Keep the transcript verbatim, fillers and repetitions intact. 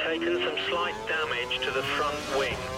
taken some slight damage to the front wing.